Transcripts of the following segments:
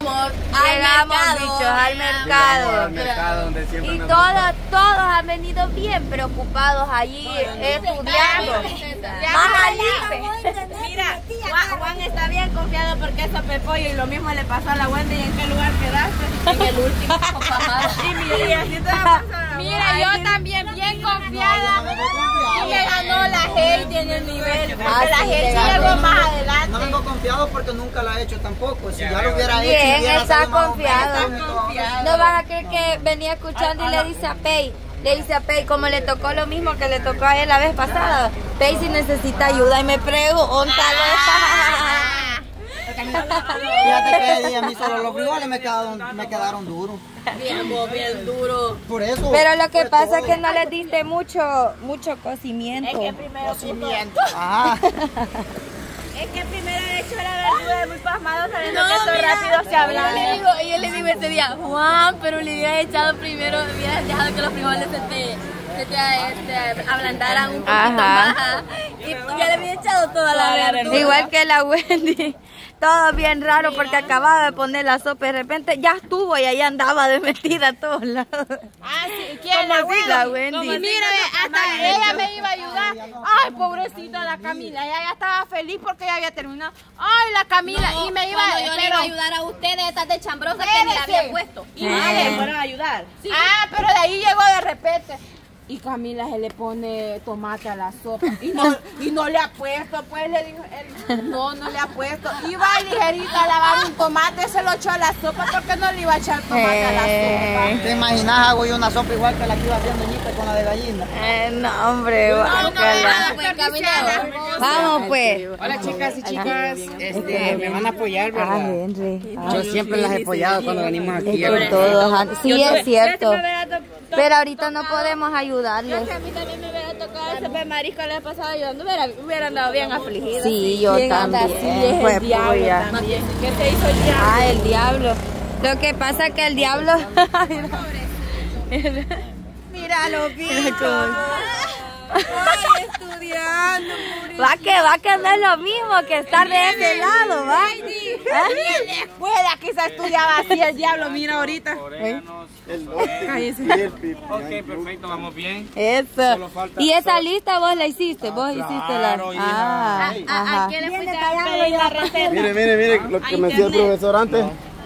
Llegamos, bichos, al mercado. Donde siempre y todos han venido bien preocupados allí estudiando. Más Alipe. Mira, Juan está bien confiado porque es sopepollo y lo mismo le pasó a la Wendy. ¿Y en qué lugar quedaste? En el último. Y así te va a pasar. Mira, yo también bien confiada. Y me ganó la Heidi en el nivel. La Heidi llegó más adelante. No vengo confiado porque nunca lo he hecho tampoco. Si ya lo hubiera hecho, Bien, hubiera está salido más o confiado. menos. No vas a creer que venía escuchando y le dice a Pei. Le dice a Pei, como le tocó lo mismo que le tocó a él la vez pasada. Pei si necesita ayuda y me pregunta. Fíjate que a mí solo los frijoles me quedaron duros. Bien duro. Por eso. Pero lo que pasa es que no les diste mucho cocimiento. Es que primero Ah. Es que primero le echó la verdura muy pasmado sabiendo que esto rápido se ablanda. Y yo le digo ese día, Juan, pero le hubieras echado primero, hubieras dejado que los frijoles se te ablandaran un poquito más. Y ya le había echado toda la verdura. Igual que la Wendy. Todo bien raro porque acababa de poner la sopa y de repente ya estuvo y ahí andaba de metida a todos lados. Ah, sí. ¿Quién? La Wendy. Y mira, hasta ella me iba a ayudar. Ay, pobrecita la Camila. Ella ya estaba feliz porque ya había terminado. Ay, la Camila. No, y me iba cuando yo le iba a ayudar a ustedes, estas de chambrosa que me la había puesto. Y le fueron a ayudar. Sí. Ah, pero de ahí llegó de repente. Y Camila se le pone tomate a la sopa. Y no le ha puesto, pues le dijo él. No le ha puesto. Iba ligerito a lavar un tomate, se lo echó a la sopa porque no le iba a echar tomate a la sopa. ¿Te imaginas? Hago yo una sopa igual que la que iba haciendo Ñita con la de gallina. No, hombre, vamos pues. Hola chicas y chicas, me van a apoyar, ¿verdad? Henry. Yo siempre las he apoyado cuando venimos aquí. Sí, es cierto. Pero ahorita no podemos ayudarles. A mí también me hubiera tocado ese pe marisco la vez pasada ayudando, hubiera andado bien afligida. Sí, yo también. Fue el diablo también. ¿Qué se hizo el diablo? Ah, el diablo. Lo que pasa es que el diablo... Mira los bichos. Ay, estudiando. Va que no es lo mismo que estar de ese lado, ¿va? En la escuela que se estudiaba así el diablo, mira ahorita. Ok, perfecto, vamos bien. Eso. Y esa lista vos la hiciste, vos hiciste la... ¿A quién le fuiste a pedir la receta? Mire, lo que me decía el profesor antes.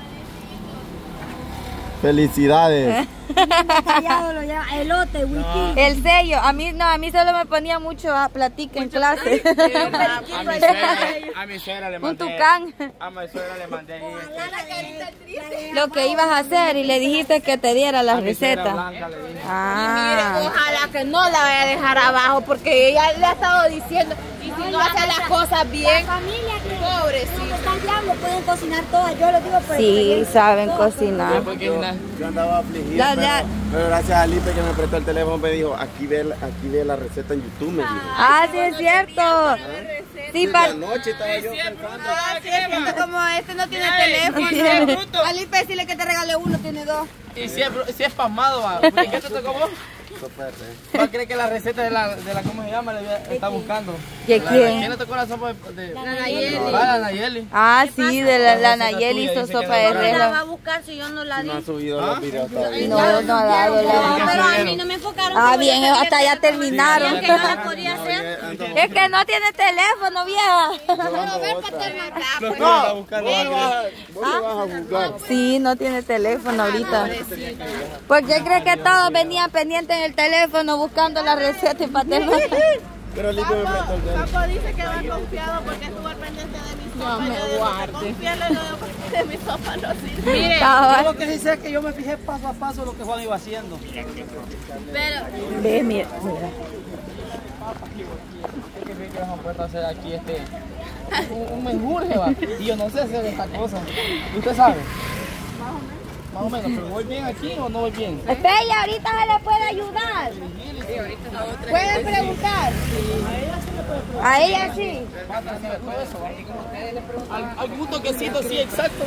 Felicidades. Elote, wiki. El sello, a mí solo me ponía mucho a platica en clase. A mi suegra le Un mandé. tucán. A mi suegra le mandé. Lo que ibas a hacer y le dijiste que te diera la receta. Blanca le dije. Mire, ojalá que no la vaya a dejar abajo porque ella le ha estado diciendo y si no hace las cosas bien, familia que pobrecito. está al diablo pueden cocinar todas, yo lo digo por Sí, saben cocinar. Yo andaba afligido, pero gracias a Lipe que me prestó el teléfono me dijo, aquí ve la receta en YouTube, me dijo. Ah, sí es cierto. Sí, Desde anoche estaba yo pensando. Sí, es que como este no tiene teléfono. Alipe, decirle que te regale uno, tiene dos. Y si es pasmado, ¿va? ¿Qué te tocó vos? ¿Va a creer que la receta de la ¿cómo se llama? Está buscando. ¿De quién? ¿Quién le tocó la sopa de La Nayeli. la Nayeli? Ah, sí, de la Nayeli hizo sopa de ¿Quién la res. va a buscar si yo no la di? No ha subido los videos todavía. No ha dado la... Pero a mí no me enfocaron. Ah, bien, hasta ya terminaron. Que no la podía hacer. Es que no tiene teléfono, vieja. Vos le vas a juzgar. Sí, no tiene teléfono ahorita. ¿Por qué crees que todos venían pendientes en el teléfono buscando la receta y para terminar? Pero Lipe me prestó el teléfono. Papo dice que va confiado porque estuvo al pendiente de mi sopa. No me guarde. Confíale de mi sopa, no sirve. Mire, Yo lo que sí sé es que yo me fijé paso a paso lo que Juan iba haciendo. pero... Ve, mira. ¿Qué vamos a poder hacer aquí un menjurje, va? Y yo no sé hacer esta cosa. ¿Usted sabe? Más o menos, pero ¿voy bien aquí o no voy bien? Bella, ahorita se le puede ayudar. ¿Pueden preguntar? A ella sí. ¿Algún toquecito? Sí, exacto.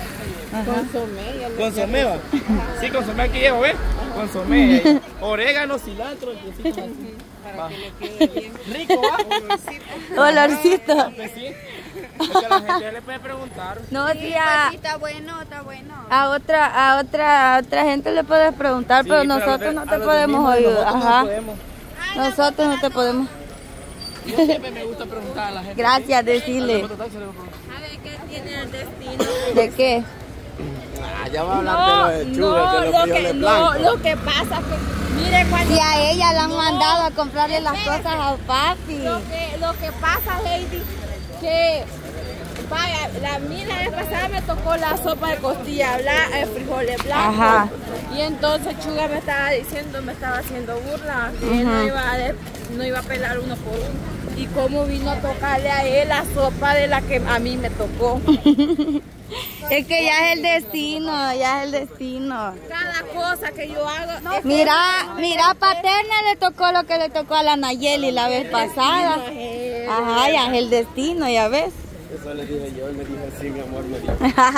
Consomé, va. Sí, consomé aquí llevo, ¿ves? Consomé. Orégano, cilantro, quesito así. Va. Rico, ¿va? Olorcito. Sí. Porque la gente le puede preguntar. No, tía. Está bueno, A otra gente le puedes preguntar, sí, pero nosotros no te podemos ayudar. Ajá. Nosotros no te podemos. Yo siempre me gusta preguntar a la gente. Gracias, decirle. A ver qué tiene el destino. ¿De qué? Ya va a hablar de los chugas, de los frijoles blancos. No, lo que pasa es que, mire, cuando... Si a ella la han mandado a comprarle las cosas a papi. Lo que pasa, Heidi, que... Vaya, la vez pasada me tocó la sopa de costilla, frijoles blancos. Ajá. Y entonces Chuga me estaba haciendo burla, que él no iba a pelar uno por uno. Y cómo vino a tocarle a él la sopa de la que a mí me tocó. Es que ya es el destino, ya es el destino. Cada cosa que yo hago... Mira, Paterna le tocó lo que le tocó a la Nayeli la vez pasada. Ajá, ya es el destino, ya ves. Eso le dije yo, él me dijo así, mi amor, me dijo.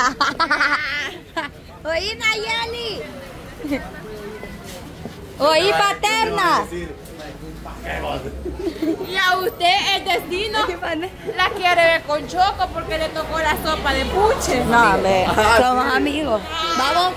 Oí, Nayeli. Oí, Paterna. Y a usted el destino la quiere ver con Choco porque le tocó la sopa de puche. No, somos amigos. Vamos.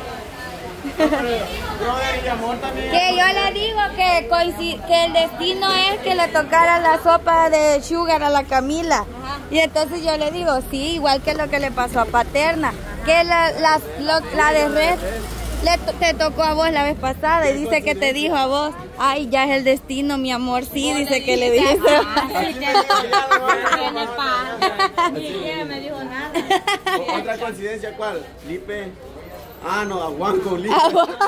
Que yo le digo que el destino es que le tocara la sopa de sugar a la Camila. Y entonces yo le digo, sí, igual que lo que le pasó a Paterna, que la de red te tocó a vos la vez pasada y dice que te dijo a vos, ay, ya es el destino, mi amor, sí, dice que le dice. Me dijo nada. ¿Otra coincidencia cuál? Lipe. No, aguan con Lipe.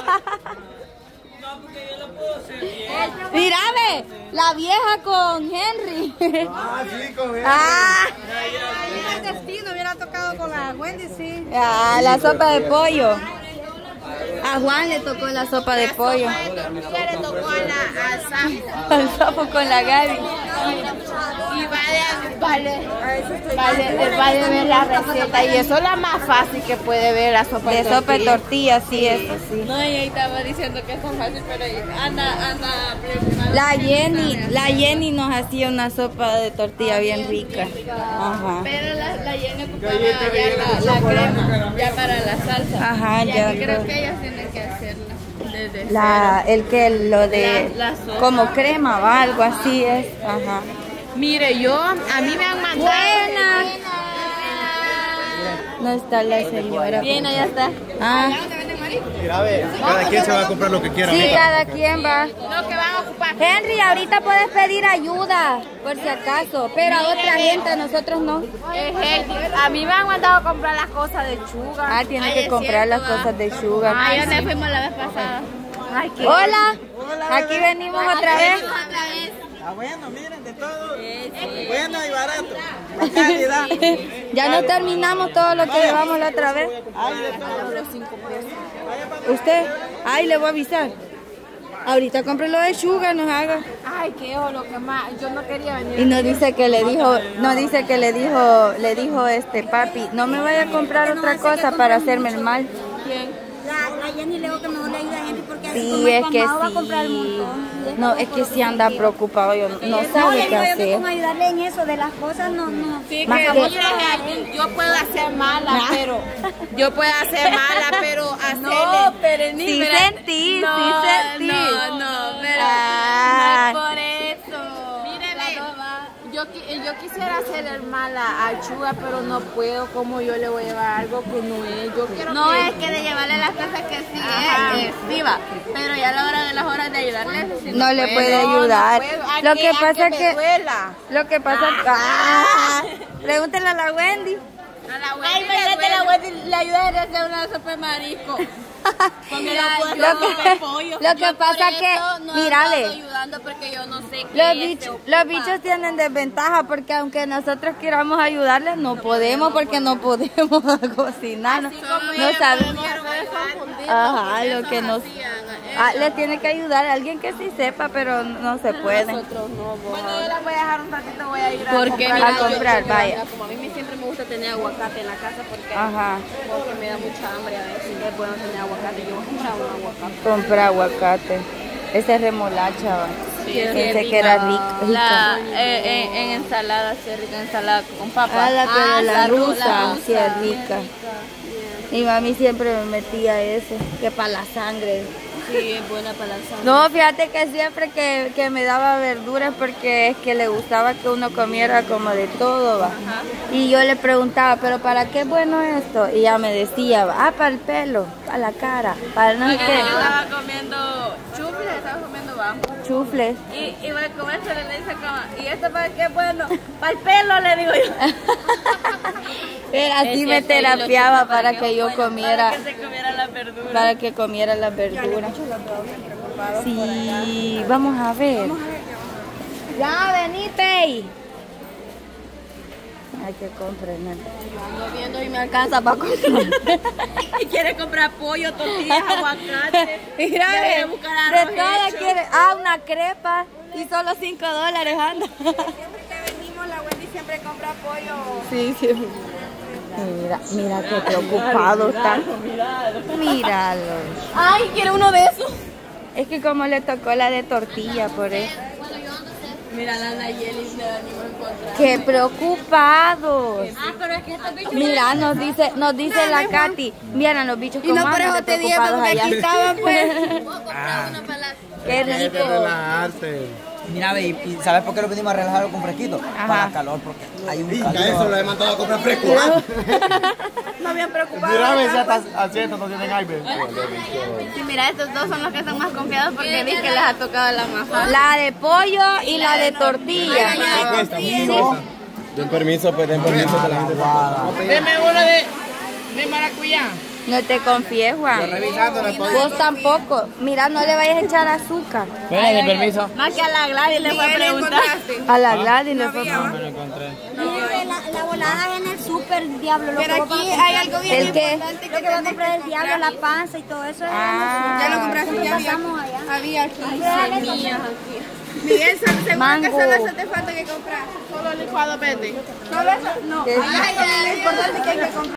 Mira, ve, la vieja con Henry. Sí, con Henry. El destino hubiera tocado con la Wendy, sí. La sopa de pollo. A Juan le tocó la sopa de pollo. Ya le tocó al Sapo. Al Sapo con la Gaby. Y vale ver la receta. Y eso es la más fácil que puede ver, la sopa de tortilla. Sopa de tortilla, sí, eso sí. No, y ahí estaba diciendo que es tan fácil, pero anda La Jenny nos hacía una sopa de tortilla bien rica. Ajá. Pero la Jenny ocupaba ya la crema, ya para la salsa. Ajá, ya. Creo que ellas tienen que hacerla desde la como crema o algo así es. Ajá. Mire, a mí me han mandado. Buena. No está la señora. Bien, allá está. Mira, a ver, cada quien se va a comprar lo que quiera. Sí, cada quien va. Lo que van a ocupar. Henry, ahorita puedes pedir ayuda, por si acaso, pero a otra gente, a nosotros no. A mí me han mandado a comprar las cosas de Sugar. Tiene que comprar las cosas de Sugar. Ya nos fuimos la vez pasada. Hola, aquí venimos otra vez. Bueno, miren, de todo. Bueno y barato. La calidad. Ya no terminamos todo lo que llevamos la otra vez. Usted, le voy a avisar. Ahorita compre lo de Sugar, nos haga. Ay, qué lo que más. Yo no quería venir. Y nos dice que le dijo papi, no me vaya a comprar otra cosa para hacerme el mal. ¿Quién? La Jenny le digo que mejor le ayuda a Henry porque sí, es que va a comprar un montón. No, es que sí anda preocupado, no sabe qué hacer. Como ayudarle en eso de las cosas, no. Sí, que yo puedo hacer mala, pero hacerle. No, pero sí sentí. No, pero no es por eso. Yo quisiera hacerle mal a Chuga, pero no puedo. Como yo le voy a llevar algo que no es. Yo quiero es que de llevarle las cosas que sí es viva, pero ya a la hora de las horas de ayudarle no le puede ayudar. Lo que pasa es que pregúntele a la Wendy. A la Wendy le ayuda a hacer una sopa de marisco. Lo que pasa es que, mírale, los bichos tienen desventaja porque aunque nosotros queramos ayudarles, no podemos porque no podemos cocinar. No sabemos. Ajá, lo que nos... le tiene que ayudar a alguien que sí sepa, pero no se puede. Nosotros no. Bueno, yo la voy a dejar un ratito, voy a ir a comprar, vaya. Como a mí siempre me gusta tener aguacate en la casa porque me da mucha hambre a veces. Es bueno tener aguacate. Yo voy a comprar un aguacate. Compra aguacate. Esa es remolacha, ¿va? Sí, pensé que era rica. En ensalada, sí es rica, ensalada con papa. Pero la rusa sí es rica. Mi mami siempre me metía eso, que para la sangre. Sí, es buena para la sangre. No, fíjate que siempre que me daba verduras porque es que le gustaba que uno comiera como de todo, va. Ajá. Y yo le preguntaba, ¿pero para qué es bueno esto? Y ella me decía, para el pelo, para la cara, para no sé qué. Yo estaba comiendo chufles, estaba comiendo bajo. Chufles. Y voy a comerse, le dice como, ¿y esto para qué es bueno? Para el pelo, le digo yo. Así me terapiaba para que yo comiera. Para que se comiera la verdura. Para que comiera las verduras. Sí, vamos a ver. Ya, vení, Pei. Hay que comprar. Ando viendo y me alcanza para comprar. Y quiere comprar pollo, tortillas, aguacate. Mira, de todas quiere. Una crepa y solo $5 anda. Siempre que venimos, la Wendy siempre compra pollo. Sí, sí. Mira qué preocupado está. Míralo. Ay, quiero uno de esos. Es que como le tocó la de tortilla, por eso. Mira, la Nayeli se animó a encontrar. ¡Qué preocupados! Pero es que estos bichos... Mira, nos dice la Katy. Miren los bichos como no, por eso andan de te dije, preocupados porque allá. aquí estaban, pues. ¡Qué rico! Mira, ve, ¿y sabes por qué lo venimos a relajarlo con fresquito? Ajá. Para el calor, porque hay un Y calor. a eso lo he mandado a comprar fresco. No habían preocupado. Mira, a ver si hasta asientos no tienen aire. Sí, mira, estos dos son los que están más confiados porque vi que les ha tocado la más fácil. La de pollo y la de tortilla. Den permiso, pues den permiso que la gente Deme uno de maracuyá. No te confíes, Juan. Vos tampoco. Mira, no le vayas a echar azúcar. Den permiso. Más que a la Gladys le fue a preguntar. A la Gladys le fue a Me lo encontré. La volada en el súper, diablo. Lo Pero que aquí hay algo bien ¿El qué? importante Lo que va a comprar el diablo, la panza y todo eso. Ah. Ya lo compraste, ya pasamos allá. había aquí Dale, semillas aquí. Miguel, seguro Mango. que solo eso te falta que comprar. Solo licuado verde. ¿Solo eso? No. ¿Qué? Ay, lo importante que hay que comprar.